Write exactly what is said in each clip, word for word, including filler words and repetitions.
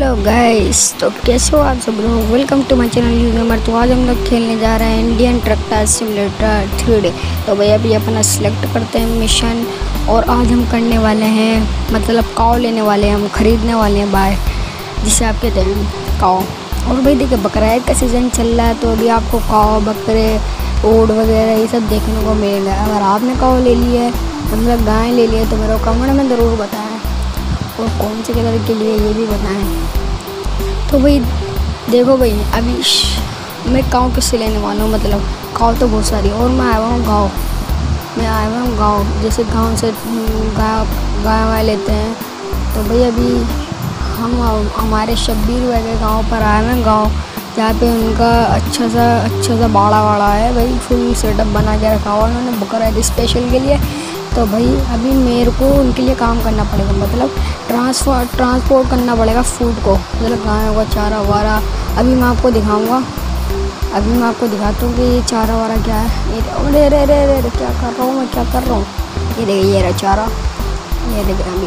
Hello guys, तो कैसे हो आप सब लोग। Welcome to my channel new gamer. तो आज हम लोग खेलने जा रहे हैं Indian tractor simulator three D. तो भैया अभी अपना सिलेक्ट करते हैं मिशन, और आज हम करने वाले हैं मतलब काव लेने वाले हैं, हम खरीदने वाले हैं बाय, जिसे आप कहते हैं काव। और भाई देखिए बकरा ईद का सीज़न चल रहा है, तो अभी आपको काव, बकरे, ऊँट वगैरह ये सब देखने को मिलेगा। अगर आपने काव ले लिया है मतलब गाय ले लिया है तो मेरे को कमेंट में ज़रूर बताएं, और कौन से कलर के लिए ये भी बताएं। तो भाई देखो भाई, अभी मैं काव किससे लेने वाला हूँ, मतलब काव तो बहुत सारी, और मैं आया हुआ हूँ गाँव मैं आया हुआ हूँ गाँव जैसे गाँव से गाय गाय वाय लेते हैं। तो भाई अभी हम हमारे शब्बीर भाई के गाँव पर आए हुए हैं, गाँव जहाँ पे उनका अच्छा सा अच्छा सा बाड़ा वाड़ा है भाई, फुल सेटअप बना के रखा हुआ उन्होंने बकरा ईद स्पेशल के लिए। तो भाई अभी मेरे को उनके लिए काम करना पड़ेगा, मतलब ट्रांसफर ट्रांसपोर्ट करना पड़ेगा फूड को, मतलब गायों का चारा वारा। अभी मैं आपको दिखाऊंगा अभी मैं आपको दिखाता हूँ कि ये चारा वारा क्या है। ये अरे अरे अरे अरे क्या कर रहा हूँ मैं क्या कर रहा हूँ ये देखिए, ये रहा चारा, ये देख रहा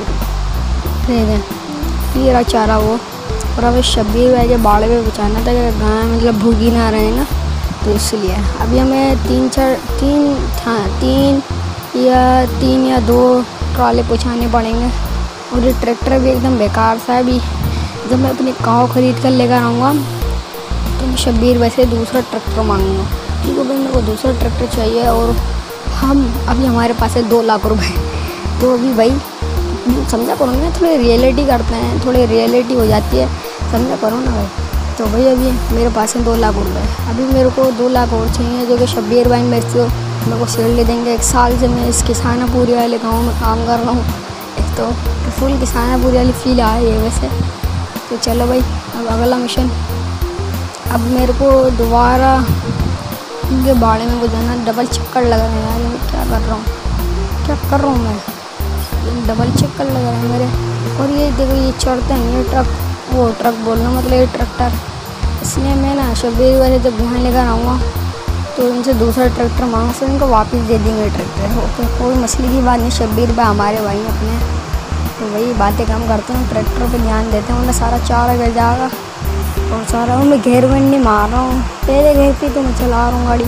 अभी ये रहा चारा वो। और अभी शब्बीर भाई के बाड़े पे बचाना था कि गाय मतलब भूगी ना रहे ना, तो इसलिए अभी हमें तीन चार तीन था तीन या तीन या दो ट्राले पहुँचाने पड़ेंगे। और ये ट्रैक्टर भी एकदम बेकार सा है। अभी जब मैं अपनी काव खरीद कर लेकर आऊँगा तो मैं शब्बीर वैसे दूसरा ट्रैक्टर मांगूंगा, क्योंकि भाई मेरे को दूसरा ट्रैक्टर चाहिए। और हम अभी हमारे पास है दो लाख रुपए, तो अभी भाई समझा करो ना, थोड़ी रियलिटी करते हैं, थोड़ी रियलिटी हो जाती है, समझा करो ना भाई। तो भाई अभी मेरे पास है दो लाख रुपए, अभी मेरे को दो लाख और चाहिए, जो कि शब्बीर भाई मेरे से मेरे को शेयर ले देंगे। एक साल से मैं इस किसानापुरी वाले गाँव में काम कर रहा हूँ, एक तो फुल किसानापुरी वाली फील आ रही है वैसे। तो चलो भाई अब अगला मिशन। अब मेरे को दोबारा उनके बाड़े में जाना, डबल चक्कर लग रहे हैं यार, मैं क्या कर रहा हूँ क्या कर रहा हूँ मैं डबल चक्कर लग रहे हैं मेरे। और ये देखो ये चढ़ते हैं ये ट्रक, वो ट्रक बोलना मतलब ये ट्रैक्टर। इसलिए मैं ना शब्बीर वाले जब यहाँ लेकर आऊँगा तो इनसे दूसरा ट्रैक्टर मांगा, फिर इनको वापस दे देंगे ट्रैक्टर। ओके कोई मसले की बात नहीं, शब्बीर भाई हमारे भाई अपने, तो वही बातें कम करते हैं, ट्रैक्टर पे ध्यान देते हैं, उन्हें सारा चारा गिर जाएगा। और सारा मैं घेर वेर नहीं मार रहा हूँ, पहले घेर पे तो मैं चला रहा हूँ गाड़ी।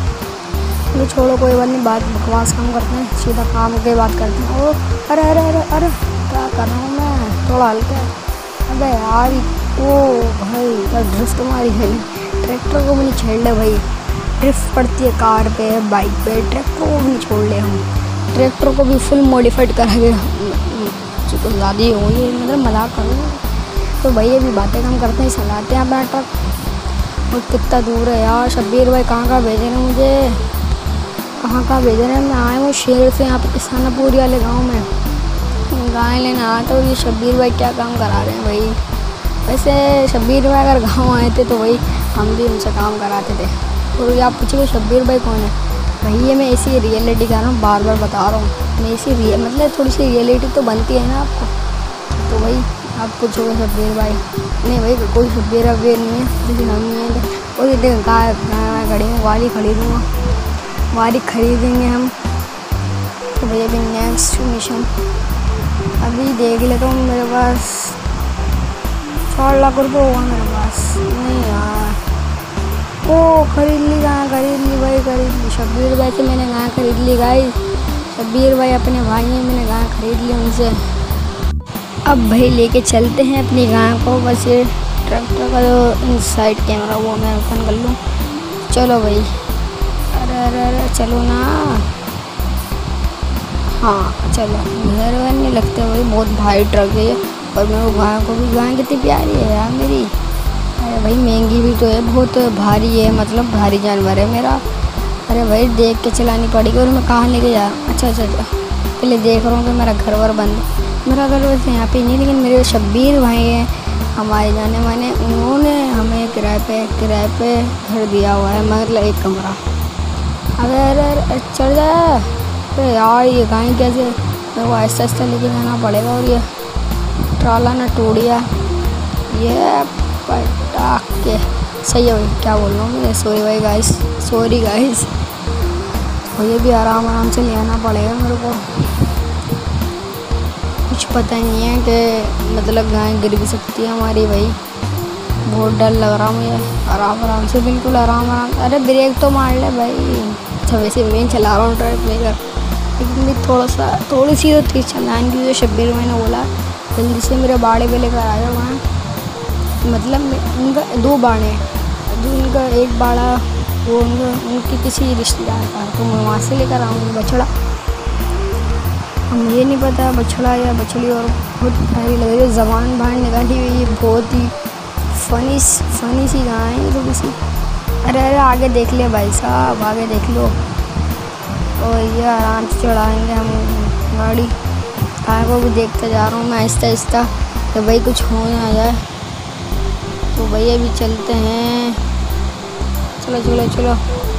तो छोड़ो कोई बात नहीं, बात बकवास कम करते हैं, सीधा काम की बात करते हैं। ओ अरे अरे अरे अरे क्या कर रहा हूँ मैं, थोड़ा हल्का है। अबे यार ओ भाई क्या ड्रिफ्ट मारी है, ट्रैक्टर को भी नहीं छेड़ ले भाई, ड्रिफ्ट पड़ती है कार पे बाइक पे, ट्रैक्टर को भी नहीं छोड़ ले हम, ट्रैक्टर को भी फुल मॉडिफाइड करेंगे। तो ज़्यादा ही हो ये मतलब मजाक करो। तो भाई अभी बातें कम करते हैं, चलाते हैं अपना ट्रक। और कितना दूर है यार, शब्बीर भाई कहाँ कहाँ भेज रहे हैं मुझे, कहाँ कहाँ भेज रहे हैं। मैं आया हूँ शेर से यहाँ पे किसानापुरी वाले गाँव में गाय लेना आता, और ये शब्बीर भाई क्या काम करा रहे हैं भाई। वैसे शब्बीर भाई अगर गाँव आए थे तो भाई हम भी उनसे काम कराते थे। और आप पूछिए शब्बीर भाई कौन है, भाई ये मैं ऐसी रियलिटी कर रहा हूँ, बार बार बता रहा हूँ मैं ऐसी रिय मतलब थोड़ी सी रियलिटी तो बनती है ना आपको। तो भाई आप पूछोगे शब्बीर भाई, नहीं भाई कोई शब्बीर अब्बीर नहीं है, लेकिन हम नहीं है। और ये देख गाय गाय खड़ी हूँ, वाली खरीदूँगा, वाली खरीदेंगे हम। तो भाई अभी नेक्स्ट मिशन अभी देख लेता हूँ, मेरे पास चार लाख रुपये हुआ मेरे पास। नहीं यार ओ खरीद ली गाय, खरीद ली भाई खरीद ली, शब्बीर भाई से मैंने गाय खरीद ली गाय, शब्बीर भाई अपने भाई हैं, मैंने गाय खरीद ली उनसे। अब भाई लेके चलते हैं अपनी गाय को, बस ये ट्रैक्टर का जो इनसाइड कैमरा वो मैं ओपन कर लूँ। चलो भाई अरे अरे अरे चलो ना, हाँ चलो, घर वर नहीं लगते भाई, बहुत भारी ट्रक है ये। और मेरे गाय को भी, गाय कितनी प्यारी है यार मेरी, अरे भाई महंगी भी तो है, बहुत भारी है, मतलब भारी जानवर है मेरा। अरे भाई देख के चलानी पड़ेगी। और मैं कहाँ लेके जा रहा हूँ, अच्छा अच्छा अच्छा पहले देख रहा हूँ कि मेरा घर वर बंद, मेरा घर वैसे यहाँ पे नहीं, लेकिन मेरे शब्बीर भाई हैं हमारे जाने माने, उन्होंने हमें किराए पे किराए पे घर दिया हुआ है, मतलब एक कमरा। अरे अरे अरे चढ़ जाए, अरे यार ये गाय कैसे, मेरे को आहिस्ता आहिस्ता लेके जाना पड़ेगा। और ये ट्राला ना टूट गया, ये पटाख के सही है भाई, क्या बोल रहा हूँ मैं, सॉरी भाई गाइस, सॉरी गाइस। और ये भी आराम आराम से ले आना पड़ेगा मेरे को, कुछ पता नहीं है कि मतलब गाय गिर भी सकती है हमारी भाई। बहुत डर लग रहा मुझे। आराम आराम से, बिल्कुल आराम आराम। अरे ब्रेक तो मार ले भाई। अच्छा वैसे मैं चला रहा हूँ ड्राइव लेकर, लेकिन भी थोड़ा सा थोड़ी सी तो तेज़ चलाने की। जो शब्बीर मैंने बोला जल्दी से मेरे बाड़े पे लेकर आ जाओ वहाँ। मतलब उनका दो बाड़े हैं, जो उनका एक बाड़ा वो उनका उनकी किसी रिश्तेदार का, तो मैं वहाँ से लेकर आऊँगी बछड़ा। अब मुझे नहीं पता बछड़ा या बछड़ी, और बहुत प्यारी लग रही है। ज़बान बाहर निकाली हुई है, बहुत ही फनी फनी सी गाय है थोड़ी सी। अरे अरे आगे देख ले भाई साहब, आगे देख लो। और ये आराम से चढ़ाएंगे हम गाड़ी। आगे को भी देखते जा रहा हूँ मैं आहिस्ता आहिस्ता, तो भाई कुछ हो ना जाए। तो भैया अभी चलते हैं, चलो चलो चलो।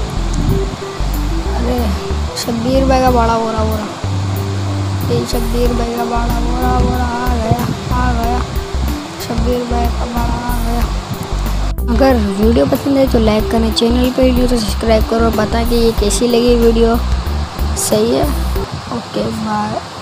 अरे शब्बीर भाई का बाड़ा बोरा बोरा, ये शब्बीर भाई का बाड़ा बोरा बोरा आ गया आ गया शब्बीर भाई का बाड़ा आ गया। अगर वीडियो पसंद है तो लाइक करें, चैनल पे वीडियो तो सब्सक्राइब करो, बताएं कि ये कैसी लगी वीडियो। सही है, ओके बाय।